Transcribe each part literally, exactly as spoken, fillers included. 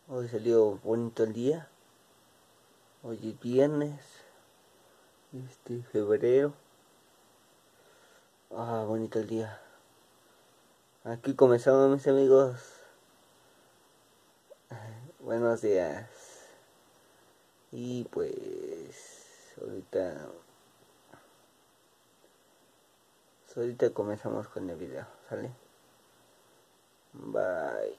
Hoy salió bonito el día. Hoy es viernes, este febrero. Ah, bonito el día. Aquí comenzamos, mis amigos. Buenos días. Y pues ahorita ahorita comenzamos con el video, ¿sale? Bye.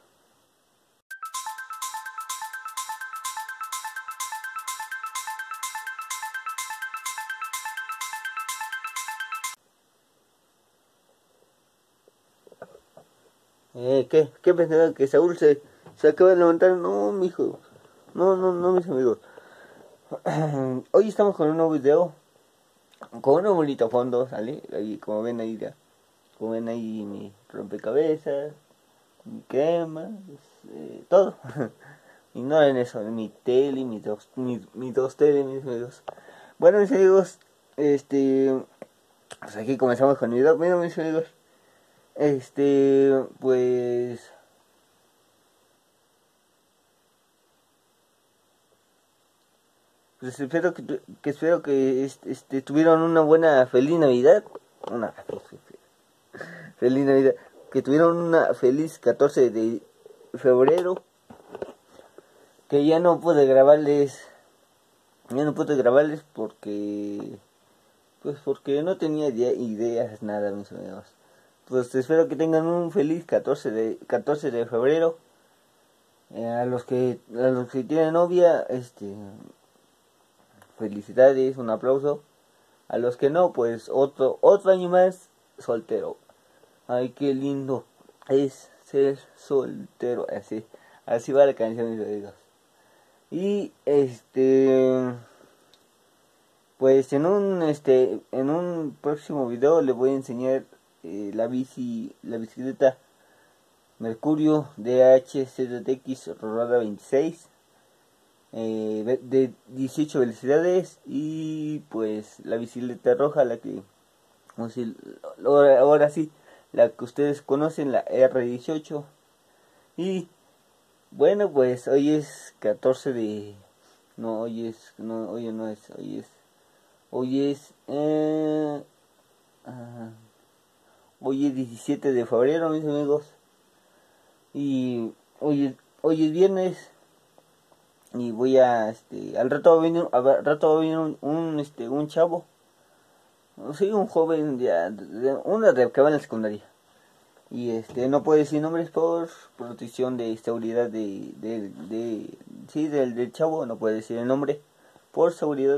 Eh, ¿qué? ¿Qué pensaban que Saúl se, se acaba de levantar? No, mijo. No, no, no, mis amigos. Hoy estamos con un nuevo video. Con un bonito fondo, ¿sale? Ahí, como ven ahí ya. Como ven ahí mi rompecabezas, mi crema, eh, todo. Ignoren eso, mi tele, mis dos, mis, mis dos tele, mis amigos. Bueno, mis amigos, este, pues aquí comenzamos con mi video. Bueno, mis amigos, este, pues, pues espero que, que espero que este, tuvieron una buena, feliz Navidad, una feliz Navidad, que tuvieron una feliz catorce de febrero, que ya no pude grabarles, ya no pude grabarles porque, pues porque no tenía ideas, nada, mis amigos. Pues espero que tengan un feliz catorce de, catorce de febrero. Eh, a los que a los que tienen novia, este, felicidades, un aplauso. A los que no, pues otro otro año más soltero. Ay, qué lindo es ser soltero. Así, así va la canción, mis amigos. Y este, pues en un este en un próximo video les voy a enseñar eh, la bici la bicicleta Mercurio D H Z X Rodada veintiséis, eh, de dieciocho velocidades, y pues la bicicleta roja, la que ahora, ahora sí, la que ustedes conocen, la R dieciocho. Y bueno, pues hoy es catorce de, no, hoy es, no, hoy no es, hoy es, hoy es, eh, uh, hoy es diecisiete de febrero, mis amigos. Y hoy, hoy es viernes. Y voy a, este, al rato va a venir, al rato va a venir un, un, este, un chavo. Soy un joven, ya, de, uno de que va en la secundaria. Y este, no puedo decir nombres por protección de seguridad de, de, de, sí, del, del chavo, no puedo decir el nombre por seguridad.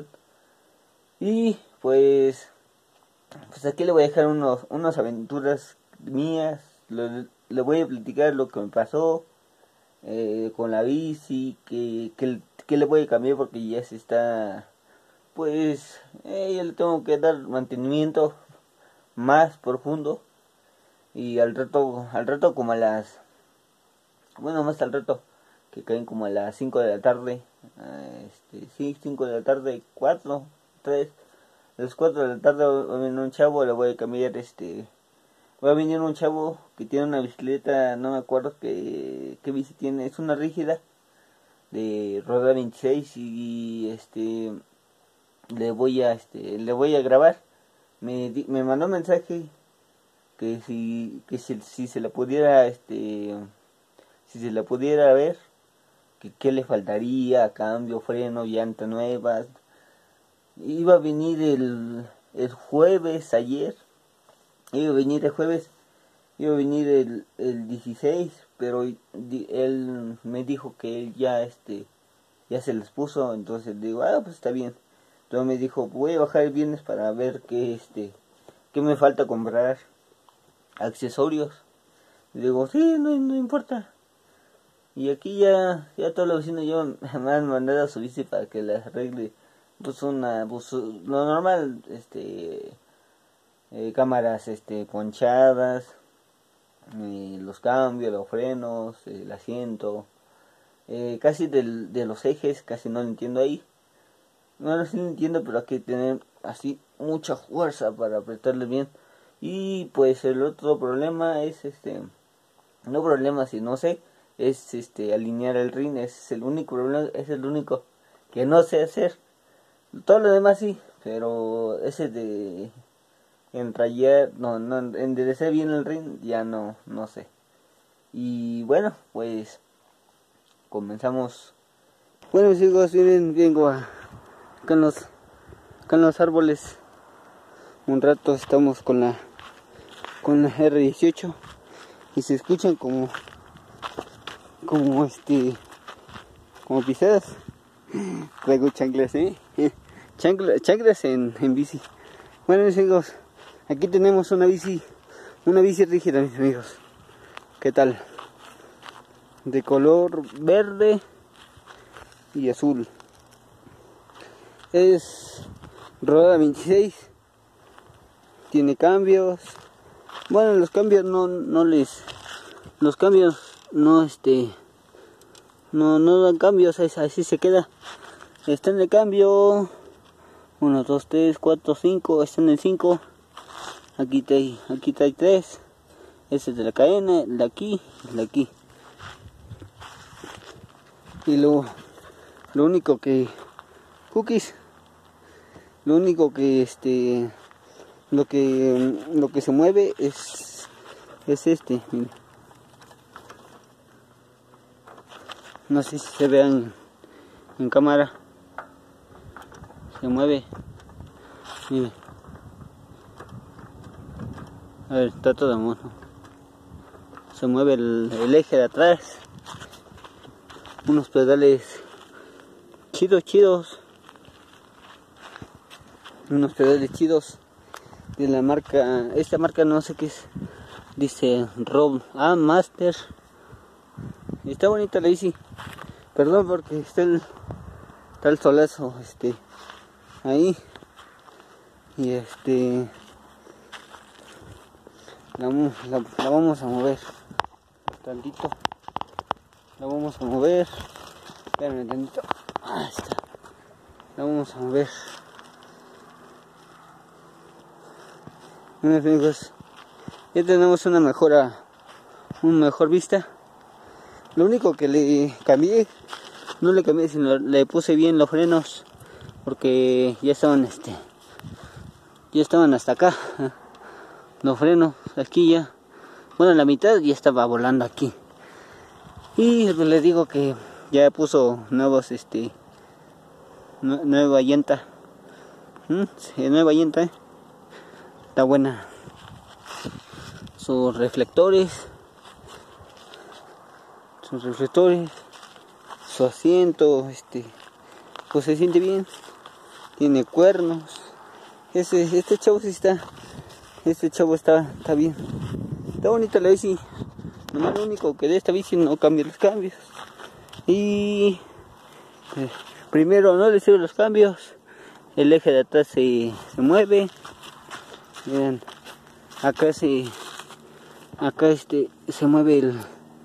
Y pues, pues aquí le voy a dejar unos, unas aventuras mías. Le, le voy a platicar lo que me pasó eh, con la bici, que, que, que le voy a cambiar porque ya se está, pues, eh, ya le tengo que dar mantenimiento más profundo. Y al rato, al rato como a las, bueno, más al rato, que caen como a las cinco de la tarde, eh, este, sí, cinco de la tarde, cuatro, tres, a las cuatro de la tarde va a venir un chavo, le voy a cambiar, este, va a venir un chavo que tiene una bicicleta, no me acuerdo qué, qué bici tiene, es una rígida, de Roda veintiséis, y este, le voy a, este, le voy a grabar. Me, me mandó un mensaje que si, que si, si se la pudiera, este, si se la pudiera ver, que qué le faltaría, cambio, freno, llanta nuevas. Iba a venir el, el jueves, ayer, iba a venir el jueves, iba a venir el, el dieciséis, pero él me dijo que él ya, este, ya se les puso, entonces digo, ah, pues está bien. Entonces me dijo, voy a bajar el viernes para ver qué, este, qué me falta comprar, accesorios. Y digo, sí, no, no importa. Y aquí ya, ya todos los vecinos ya me han mandado a su bici para que les arregle, pues una, pues lo normal, este, eh, cámaras, este, ponchadas, eh, los cambios, los frenos, eh, el asiento, eh, casi del, de los ejes, casi no lo entiendo ahí. No, no sí lo entiendo, pero hay que tener así mucha fuerza para apretarle bien. Y pues el otro problema es este, no problema, si no sé, es este alinear el rin. Ese es el único problema, es el único que no sé hacer. Todo lo demás sí, pero ese de enrayar, no, no, enderecer bien el rin, ya no, no sé. Y bueno, pues comenzamos. Bueno, mis hijos, miren, vengo a, acá en los, acá en los árboles. Un rato estamos con la, con la R dieciocho y se escuchan como, como este, como pisadas. Traigo chanclas, eh, chanclas, chanclas en, en bici. Bueno, mis amigos, aquí tenemos una bici, una bici rígida, mis amigos. ¿Qué tal? De color verde y azul. Es rodada veintiséis. Tiene cambios. Bueno, los cambios no, no les, los cambios no este, no, no dan cambios, así se queda. Está en el cambio. uno, dos, tres, cuatro, cinco. Está en el cinco. Aquí trae, aquí trae tres. Ese es de la cadena, el de aquí, el de aquí. Y lo, lo único que, cookies, lo único que este, lo que, lo que se mueve es, es este. Miren. No sé si se vean en cámara. Se mueve. Miren. A ver, está todo mono. Se mueve el, el eje de atrás. Unos pedales chidos, chidos. Unos pedales chidos de la marca. Esta marca no sé qué es. Dice Rob Ah Master. Está bonita la bici. Perdón porque está el, está el solazo este, ahí. Y este. La, la, la vamos a mover tantito, la vamos a mover, espérame tantito, ahí está, la vamos a mover. Bueno, amigos, ya tenemos una mejora, una mejor vista. Lo único que le cambié, no le cambié, sino le puse bien los frenos, porque ya estaban este, ya estaban hasta acá. Los frenos aquí ya, bueno, la mitad ya estaba volando aquí. Y les digo que ya puso nuevos este nueva llanta. ¿Mm? Sí, nueva llanta, ¿eh? Está buena. Sus reflectores, sus reflectores, su asiento, este, pues se siente bien. Tiene cuernos. Ese, este chavo sí está. Este chavo está, está bien. Está bonita la bici. Nomás lo único que de esta bici no cambia los cambios. Y eh, primero no le sirven los cambios. El eje de atrás se, se mueve. Miren, acá se, acá este se mueve el,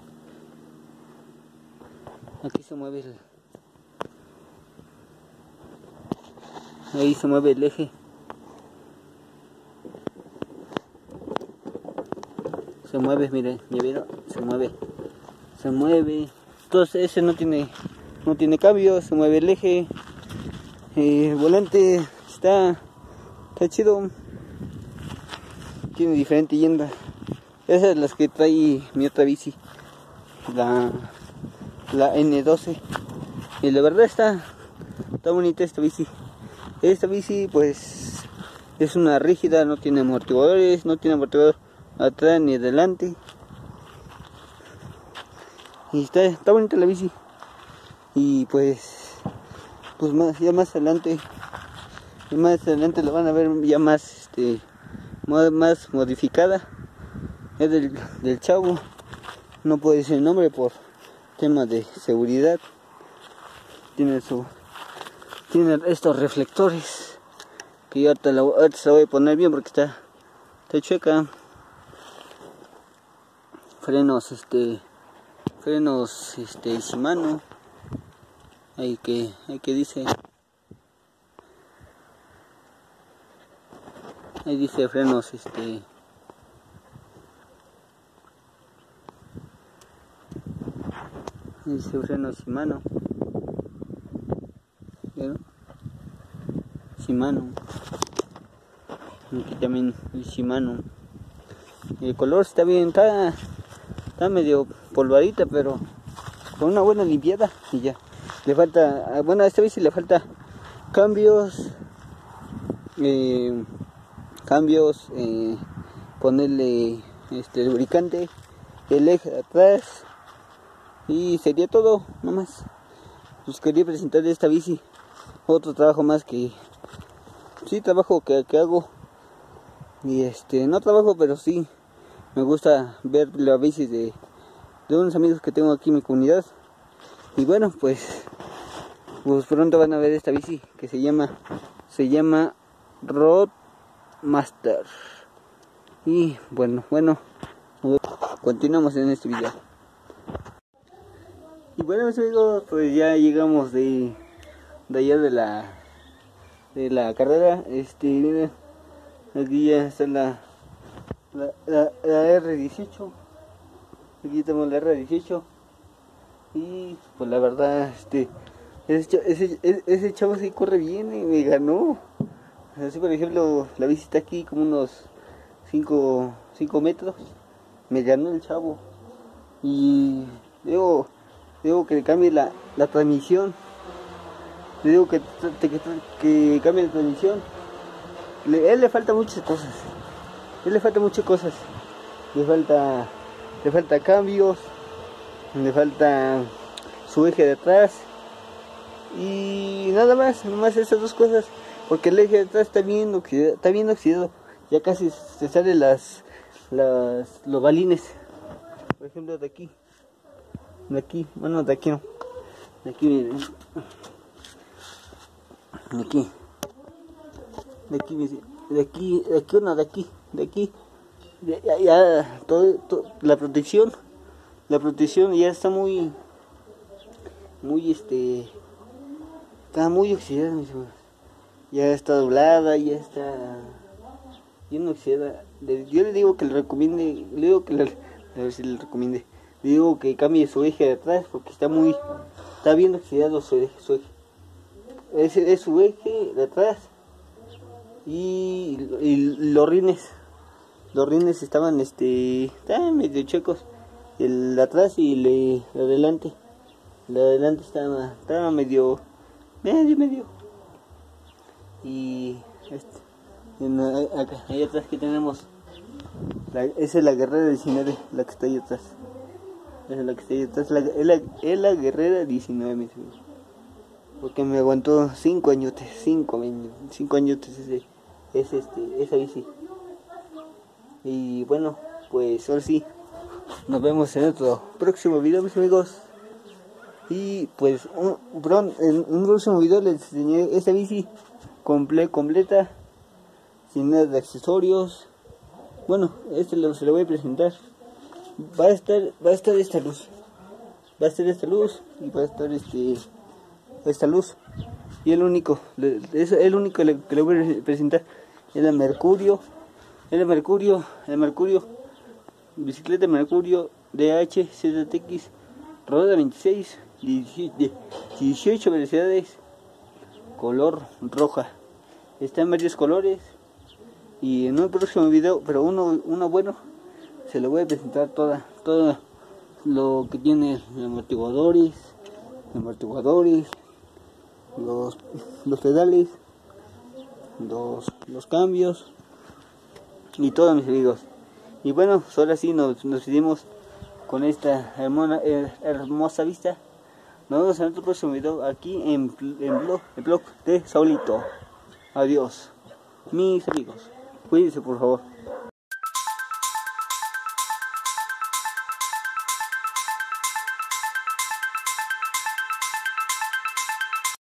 aquí se mueve el, ahí se mueve el eje. Se mueve, miren, ya vieron, se mueve, se mueve. Entonces ese no tiene, no tiene cambio, se mueve el eje. Eh, el volante está, está chido. Tiene diferente llanta. Esas son las que trae mi otra bici, la, la N doce. Y la verdad está, está bonita esta bici. Esta bici pues es una rígida, no tiene amortiguadores, no tiene amortiguador atrás ni adelante. Y está, está bonita la bici. Y pues pues más, ya más adelante más adelante la van a ver ya más este más, más modificada. Es del, del chavo, no puedo decir el nombre por tema de seguridad. Tiene su tiene estos reflectores que yo ahorita la, ahorita se la voy a poner bien porque está, está chueca. Frenos este frenos este Shimano, hay que hay que dice ahí dice frenos este Este freno Shimano. ¿Vieron? Shimano. Aquí también el Shimano. El color está bien, está, está medio polvadita, pero con una buena limpiada y ya. Le falta, bueno, a esta bici le falta cambios, eh, cambios, eh, ponerle este lubricante, el eje de atrás y sería todo, nomás. Pues quería presentarle esta bici, otro trabajo más que, sí, trabajo que, que hago. Y este, no trabajo, pero sí me gusta ver la bici de, de unos amigos que tengo aquí en mi comunidad. Y bueno, pues, pues pronto van a ver esta bici que se llama, se llama Roadmaster. Y bueno, bueno, continuamos en este video. Y bueno, mis amigos, pues ya llegamos de, de allá de la, de la carrera. Este, miren. Aquí ya está la, la, la, la R dieciocho. Aquí tenemos la R dieciocho. Y pues la verdad, este ese, ese, ese chavo sí corre bien y me ganó. Así, por ejemplo, la bici está aquí como unos cinco metros. Me ganó el chavo. Y digo, digo que le cambie la, la transmisión. Le digo que, que, que cambie la transmisión. Le, él le falta muchas cosas. Él le falta muchas cosas. Le falta, le falta cambios. Le falta su eje de atrás. Y nada más, nada más esas dos cosas. Porque el eje de atrás está bien oxidado, está bien oxidado. Ya casi se salen las, las, los balines. Por ejemplo, de aquí. De aquí, bueno, de aquí no. De aquí, miren. De aquí. De aquí, de aquí, de aquí, una, de aquí, de aquí, de, ya, ya todo, todo, la protección, la protección ya está muy, muy, este, está muy oxidada, mis amigos. Ya está doblada, ya está bien oxidada. Yo le digo que le recomiende, le digo que le, a ver si le recomiende, le digo que cambie su eje de atrás porque está muy, está bien oxidado su eje, su eje. Ese es su eje de atrás. Y, y los rines los rines estaban este estaban medio checos, el de atrás y el, el de adelante el de adelante estaba, estaba medio medio medio y este, en, acá, ahí atrás que tenemos la, esa es la Guerrera diecinueve, la que está ahí atrás, esa es la que está ahí atrás, la, es, la, es la Guerrera diecinueve, mis amigos, porque me aguantó cinco añotes, cinco años, cinco añotes ese, es este, esa bici. Y bueno, pues ahora sí, nos vemos en otro próximo video, mis amigos. Y pues un, perdón, en un próximo video les enseñé esa bici comple, completa, sin nada de accesorios. Bueno, este lo, se lo voy a presentar. Va a estar, va a estar esta luz, va a estar esta luz y va a estar este esta luz. Y el único, es el único que le, que le voy a presentar es el Mercurio, el Mercurio, el Mercurio, bicicleta Mercurio D H Z T X, rueda veintiséis, dieciocho velocidades, color roja. Está en varios colores y en un próximo video, pero uno, uno bueno, se lo voy a presentar toda, todo lo que tiene los amortiguadores, amortiguadores, los, los pedales, los, los cambios y todo, mis amigos. Y bueno, pues ahora sí nos, nos despedimos con esta hermosa, hermosa vista. Nos vemos en otro próximo video aquí en, en blog, el blog de Saulito. Adiós, mis amigos. Cuídense, por favor.